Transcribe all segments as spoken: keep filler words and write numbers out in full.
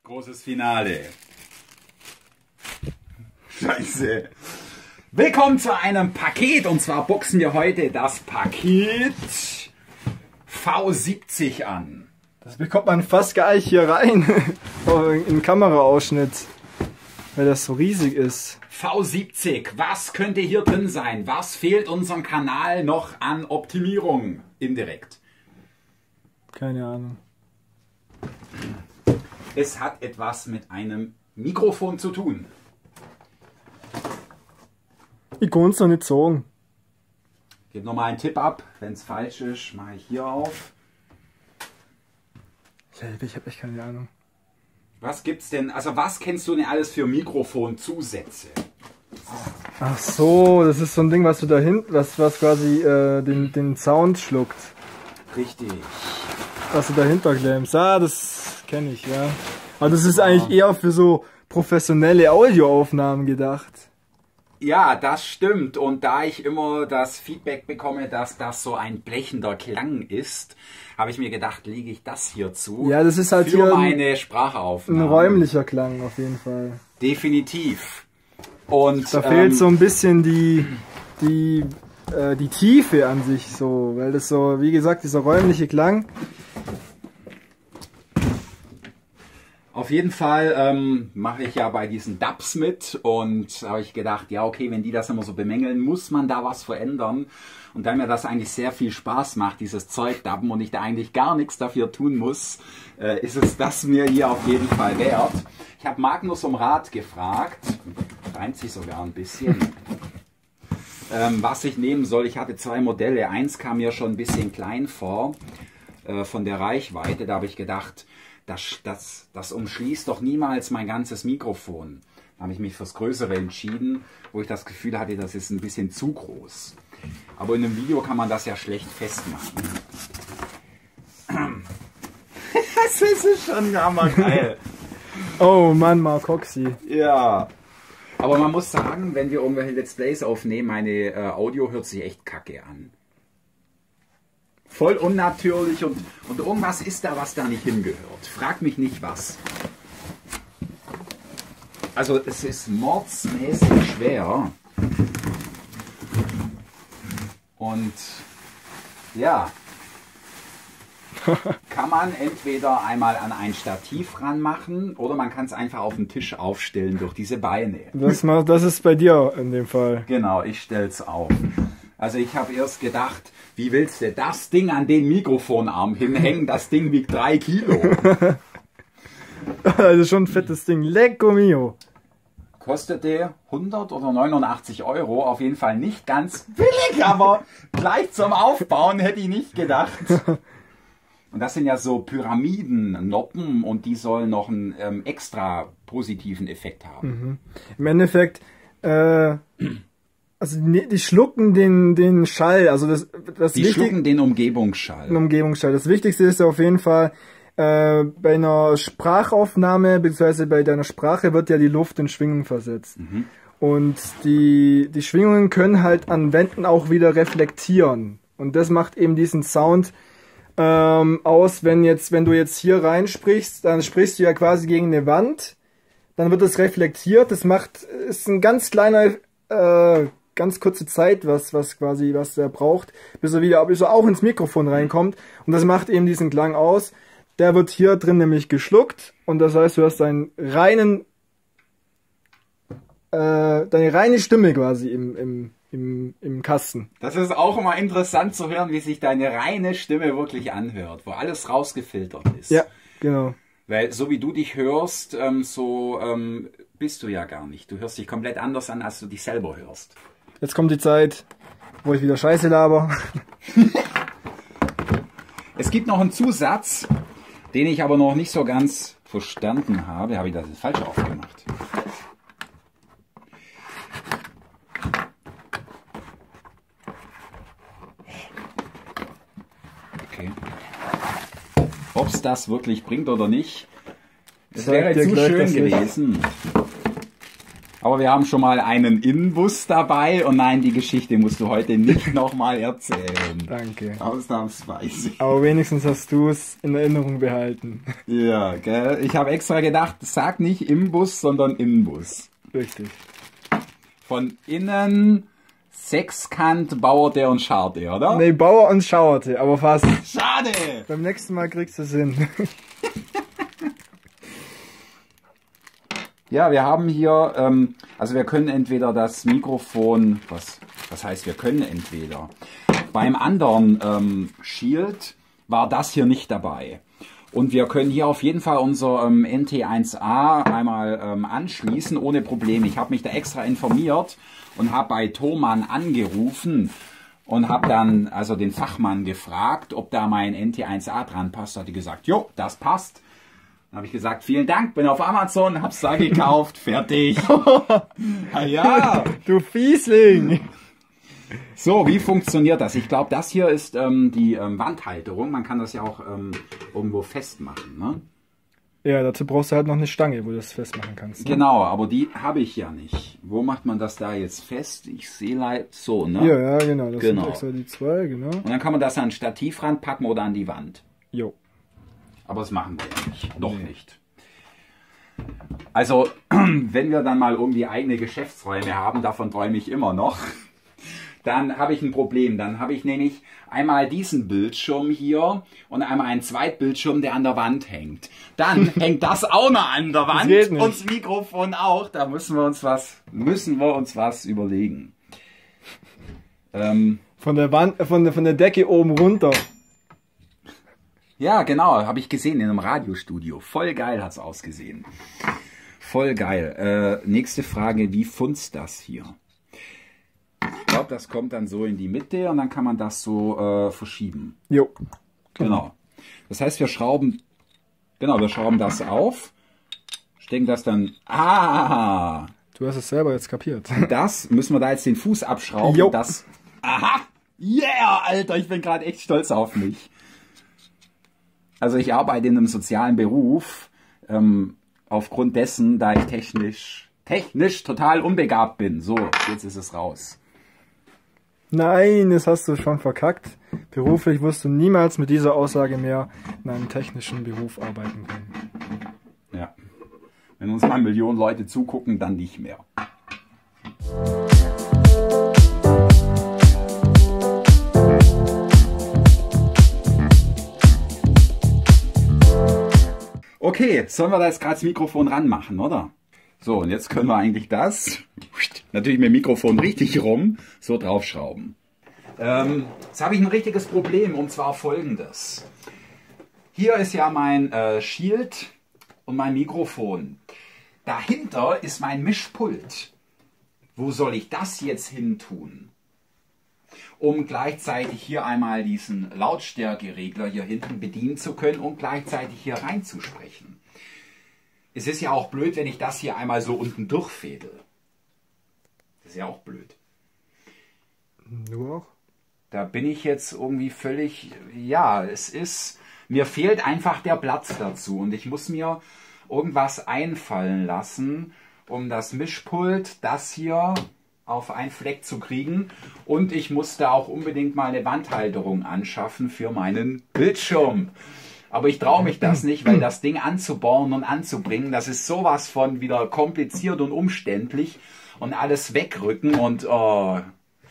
Großes Finale. Scheiße. Willkommen zu einem Paket, und zwar boxen wir heute das Paket V siebzig an. Das bekommt man fast gar nicht hier rein, im Kameraausschnitt, weil das so riesig ist. V siebzig, was könnte hier drin sein? Was fehlt unserem Kanal noch an Optimierung indirekt? Keine Ahnung. Es hat etwas mit einem Mikrofon zu tun. Ich kann es noch nicht sagen. Ich gebe nochmal einen Tipp ab. Wenn es falsch ist, mache ich hier auf. Ich habe echt keine Ahnung. Was gibt's denn? Also was kennst du denn alles für Mikrofonzusätze? Ach so, das ist so ein Ding, was du da hinten, was, was quasi äh, den, den Sound schluckt. Richtig. Was du dahinter klemmst. Ah, das kenne ich, ja. Aber das ist ja eigentlich eher für so professionelle Audioaufnahmen gedacht. Ja, das stimmt. Und da ich immer das Feedback bekomme, dass das so ein blechender Klang ist, habe ich mir gedacht, lege ich das hier zu. Ja, das ist halt für hier meine ein, Sprachaufnahme. ein räumlicher Klang auf jeden Fall. Definitiv. Und da ähm, fehlt so ein bisschen die, die, äh, die Tiefe an sich so, weil das so, wie gesagt, dieser räumliche Klang. Auf jeden Fall ähm, mache ich ja bei diesen Dubs mit, und habe ich gedacht, ja okay, wenn die das immer so bemängeln, muss man da was verändern. Und da mir das eigentlich sehr viel Spaß macht, dieses Zeug dubben, und ich da eigentlich gar nichts dafür tun muss, äh, ist es das mir hier auf jeden Fall wert. Ich habe Magnus um Rat gefragt, reimt sich sogar ein bisschen, ähm, was ich nehmen soll. Ich hatte zwei Modelle, eins kam mir schon ein bisschen klein vor, äh, von der Reichweite. Da habe ich gedacht, Das, das, das umschließt doch niemals mein ganzes Mikrofon. Da habe ich mich fürs Größere entschieden, wo ich das Gefühl hatte, das ist ein bisschen zu groß. Aber in einem Video kann man das ja schlecht festmachen. Das ist schon hammergeil. Oh Mann, Marcoxy. Ja. Aber man muss sagen, wenn wir irgendwelche Let's Plays aufnehmen, meine äh, Audio hört sich echt kacke an. Voll unnatürlich, und, und irgendwas ist da, was da nicht hingehört. Frag mich nicht was. Also es ist mordsmäßig schwer. Und ja, kann man entweder einmal an ein Stativ ranmachen, oder man kann es einfach auf den Tisch aufstellen durch diese Beine. Das, das ist bei dir in dem Fall. Genau, ich stell's auf. Also ich habe erst gedacht, wie willst du das Ding an den Mikrofonarm hinhängen? Das Ding wiegt drei Kilo. Das ist schon ein fettes Ding. Lecco mio. Kostete hundert oder neunundachtzig Euro. Auf jeden Fall nicht ganz billig, aber gleich zum Aufbauen hätte ich nicht gedacht. Und das sind ja so Pyramiden-Noppen, und die sollen noch einen ähm, extra positiven Effekt haben. Mhm. Im Endeffekt, äh... Also die, die schlucken den, den Schall, also das, das Die schlucken den Umgebungsschall. Den Umgebungsschall. Das Wichtigste ist auf jeden Fall, äh, bei einer Sprachaufnahme, beziehungsweise bei deiner Sprache wird ja die Luft in Schwingung versetzt. Mhm. Und die, die Schwingungen können halt an Wänden auch wieder reflektieren. Und das macht eben diesen Sound ähm, aus, wenn jetzt, wenn du jetzt hier reinsprichst, dann sprichst du ja quasi gegen eine Wand, dann wird das reflektiert, das macht, ist ein ganz kleiner, äh, ganz kurze Zeit, was, was quasi, was er braucht, bis er wieder, bis er auch ins Mikrofon reinkommt. Und das macht eben diesen Klang aus. Der wird hier drin nämlich geschluckt, und das heißt, du hast deinen reinen, äh, deine reine Stimme quasi im, im, im, im Kasten. Das ist auch immer interessant zu hören, wie sich deine reine Stimme wirklich anhört, wo alles rausgefiltert ist. Ja, genau. Weil so wie du dich hörst, ähm, so ähm, bist du ja gar nicht. Du hörst dich komplett anders an, als du dich selber hörst. Jetzt kommt die Zeit, wo ich wieder Scheiße laber. Es gibt noch einen Zusatz, den ich aber noch nicht so ganz verstanden habe. Habe ich das jetzt falsch aufgemacht? Okay. Ob es das wirklich bringt oder nicht, das wäre zu schön gewesen. Aber wir haben schon mal einen Innenbus dabei und nein, die Geschichte musst du heute nicht nochmal erzählen. Danke. Ausnahmsweise. Aber wenigstens hast du es in Erinnerung behalten. Ja, gell? Ich habe extra gedacht, sag nicht Imbus, sondern Innenbus. Richtig. Von innen Sechskant bauerte und scharte, oder? Nee, Bauer und schauerte, aber fast. Schade! Beim nächsten Mal kriegst du es hin. Ja, wir haben hier, ähm, also wir können entweder das Mikrofon, was, was heißt wir können entweder, beim anderen ähm, Shield war das hier nicht dabei. Und wir können hier auf jeden Fall unser ähm, N T eins A einmal ähm, anschließen, ohne Probleme. Ich habe mich da extra informiert und habe bei Thomann angerufen und habe dann also den Fachmann gefragt, ob da mein N T eins A dran passt. Hat die gesagt, jo, das passt. Dann habe ich gesagt, vielen Dank, bin auf Amazon, hab's da gekauft, fertig. Ah, ja, du Fiesling! So, wie funktioniert das? Ich glaube, das hier ist ähm, die ähm, Wandhalterung. Man kann das ja auch ähm, irgendwo festmachen, ne? Ja, dazu brauchst du halt noch eine Stange, wo du das festmachen kannst. Ne? Genau, aber die habe ich ja nicht. Wo macht man das da jetzt fest? Ich sehe leider so, ne? Ja, ja, genau. Das Genau. sind extra die zwei, genau. Und dann kann man das an ein Stativ ranpacken oder an die Wand. Jo. Aber das machen wir ja nicht. Noch nicht. Also, wenn wir dann mal irgendwie eigene Geschäftsräume haben, davon träume ich immer noch, dann habe ich ein Problem. Dann habe ich nämlich einmal diesen Bildschirm hier und einmal einen Zweitbildschirm, der an der Wand hängt. Dann hängt das auch noch an der Wand und das Mikrofon auch. Da müssen wir uns was, müssen wir uns was überlegen. Ähm, von der Wand, von der, von der Decke oben runter. Ja, genau, habe ich gesehen in einem Radiostudio. Voll geil hat's ausgesehen. Voll geil. Äh, nächste Frage, wie funzt das hier? Ich glaube, das kommt dann so in die Mitte und dann kann man das so äh, verschieben. Jo. Genau. Das heißt, wir schrauben, genau, wir schrauben das auf, stecken das dann, ah! Du hast es selber jetzt kapiert. Und das müssen wir da jetzt den Fuß abschrauben. Jo. Das, aha! Yeah, Alter, ich bin gerade echt stolz auf mich. Also ich arbeite in einem sozialen Beruf, ähm, aufgrund dessen, da ich technisch, technisch total unbegabt bin. So, jetzt ist es raus. Nein, das hast du schon verkackt. Beruflich wirst du niemals mit dieser Aussage mehr in einem technischen Beruf arbeiten können. Ja. Wenn uns mal Millionen Leute zugucken, dann nicht mehr. Okay, sollen wir da jetzt gerade das Mikrofon ranmachen, oder? So, und jetzt können wir eigentlich das, natürlich mit dem Mikrofon richtig rum, so draufschrauben. Ähm, jetzt habe ich ein richtiges Problem, und zwar folgendes. Hier ist ja mein äh, Shield und mein Mikrofon. Dahinter ist mein Mischpult. Wo soll ich das jetzt hin tun? Um gleichzeitig hier einmal diesen Lautstärkeregler hier hinten bedienen zu können und gleichzeitig hier reinzusprechen. Es ist ja auch blöd, wenn ich das hier einmal so unten durchfädel. Das ist ja auch blöd. Du auch? Da bin ich jetzt irgendwie völlig, ja, es ist, mir fehlt einfach der Platz dazu und ich muss mir irgendwas einfallen lassen, um das Mischpult, das hier auf einen Fleck zu kriegen. Und ich musste auch unbedingt mal eine Wandhalterung anschaffen für meinen Bildschirm. Aber ich traue mich das nicht, weil das Ding anzubauen und anzubringen, das ist sowas von wieder kompliziert und umständlich und alles wegrücken und oh.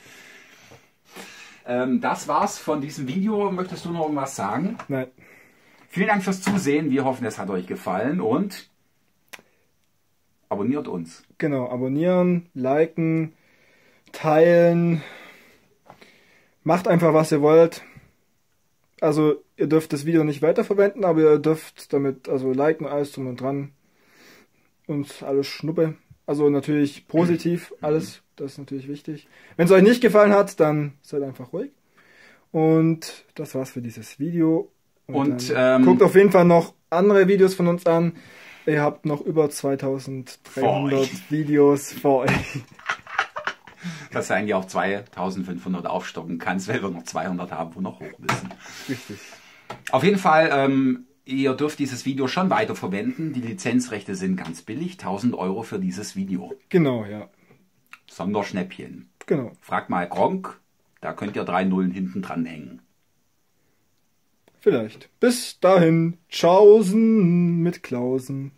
ähm, das war's von diesem Video. Möchtest du noch irgendwas sagen? Nein. Vielen Dank fürs Zusehen. Wir hoffen, es hat euch gefallen und abonniert uns. Genau, abonnieren, liken, teilen. Macht einfach, was ihr wollt. Also, ihr dürft das Video nicht weiterverwenden, aber ihr dürft damit, also liken, alles drum und dran. Und alles Schnuppe. Also natürlich positiv, alles, das ist natürlich wichtig. Wenn es euch nicht gefallen hat, dann seid einfach ruhig. Und das war's für dieses Video. Und, und ähm, guckt auf jeden Fall noch andere Videos von uns an. Ihr habt noch über zweitausenddreihundert Videos vor euch. Dass du eigentlich auf zweitausendfünfhundert aufstocken kannst, weil wir noch zweihundert haben, wo noch hoch müssen. Richtig. Auf jeden Fall, ähm, ihr dürft dieses Video schon weiterverwenden. Die Lizenzrechte sind ganz billig. tausend Euro für dieses Video. Genau, ja. Sonderschnäppchen. Genau. Fragt mal Gronk, da könnt ihr drei Nullen hinten dran hängen. Vielleicht. Bis dahin. Tschaußen mit Klausen.